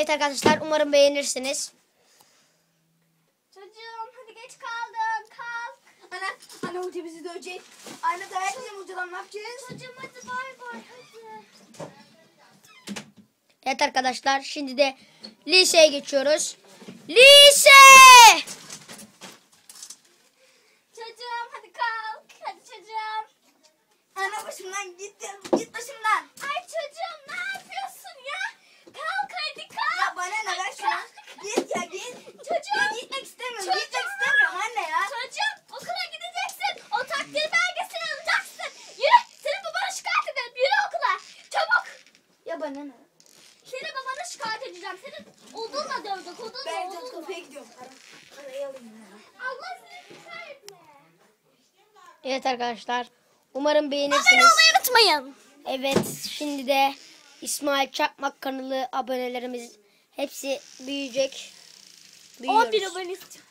Evet arkadaşlar, umarım beğenirsiniz. Çocuğum hadi geç kaldın. Kalk. Ana hoca bizi dövecek. Anne dayak yiyeceğim hocadan, ne yapacağız? Çocuğum hadi bay bay hadi. Evet arkadaşlar, şimdi de liseye geçiyoruz. Lise! Çocuğum hadi kalk. Hadi çocuğum. Ana başımdan git başımdan. Ay çocuğum ne yapıyorsun ya? Kalk hadi kalk. Ya bana ne, ver şunu. Git ya git. Çocuğum. Ya gitmek istemiyorum. Gitmek istemiyorum anne ya. Çocuğum okula gideceksin. O takdir belgesini alacaksın. Yürü. Senin babana şikayet ederim. Yürü okula. Çabuk. Ya bana ne? Seni babana şikayet edeceğim. Senin odunla dövdük. Ben Odunla. kafeye gidiyorum. Parayı alayım ya. Allah seni kahretme. Evet arkadaşlar, umarım Abone beğenirsiniz. olmayı unutmayın. Evet, şimdi de İsmail Çakmak kanalı abonelerimiz hepsi büyüyecek. 11 Büyüyoruz. abone istiyorum.